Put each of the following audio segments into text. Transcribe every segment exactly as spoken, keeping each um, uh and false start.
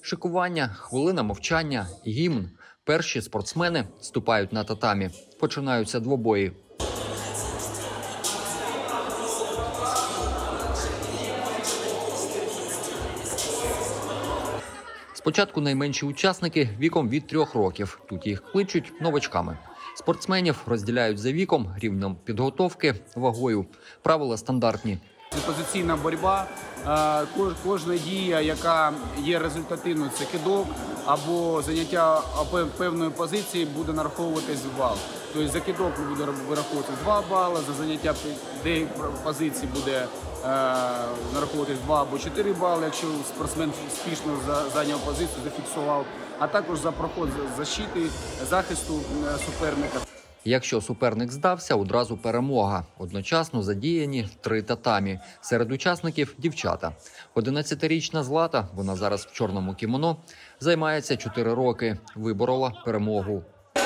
Шикування, хвилина мовчання, гімн. Перші спортсмени ступають на татамі. Починаються двобої. Спочатку найменші учасники віком від трьох років. Тут їх кличуть новачками. Спортсменів розділяють за віком, рівнем підготовки, вагою. Правила стандартні. Позиційна боротьба, кожна дія, яка є результативною, це кидок або заняття певної позиції, буде нараховуватись в бал. Тобто за кидок буде вираховуватись два бали, за заняття деяких позицій буде нараховуватись два або чотири бали, якщо спортсмен успішно зайняв позицію, зафіксував, а також за проход защити, захисту суперника. Якщо суперник здався, одразу перемога. Одночасно задіяні три татамі. Серед учасників – дівчата. одинадцятирічна Злата, вона зараз в чорному кімоно, займається чотири роки. Виборола перемогу.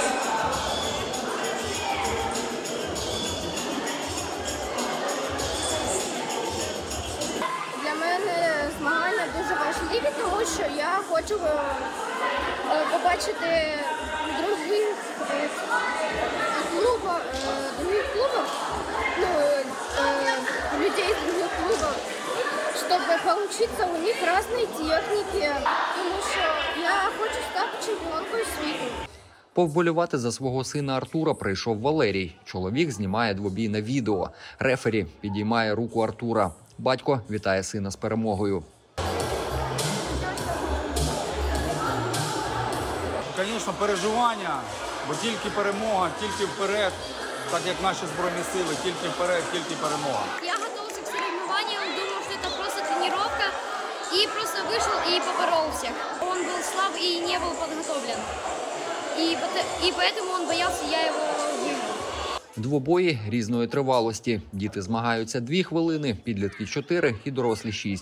Для мене змагання дуже важливі, тому що я хочу побачити других клубов, других клубов, ну, людей из других клубов, чтобы поучиться у них разной техники, тому що я хочу стати чемпіонкою світу. Повболювати за свого сина Артура прийшов Валерій. Чоловік знімає двобій на відео. Рефері підіймає руку Артура. Батько вітає сина з перемогою. Звісно, переживання, бо тільки перемога, тільки вперед, так як наші Збройні Сили, тільки вперед, тільки перемога. Я готовился к соревнованиям, думал, что это просто тренировка, и просто вышел и поборол всех. Он был слаб и не был подготовлен, и, и поэтому он боялся, я его выиграл. Двобої різної тривалості. Діти змагаються дві хвилини, підлітки чотири і дорослі шість.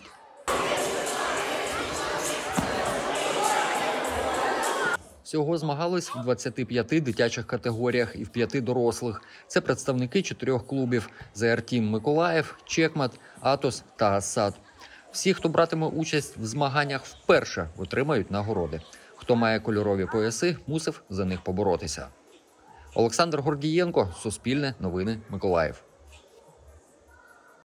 Всього змагались в двадцяти п'яти дитячих категоріях і в п'яти дорослих. Це представники чотирьох клубів – зет ар Team Миколаїв, Чекмат, Атос та Ассад. Всі, хто братиме участь в змаганнях вперше, отримають нагороди. Хто має кольорові пояси, мусив за них поборотися. Олександр Гордієнко, Суспільне, Новини, Миколаїв.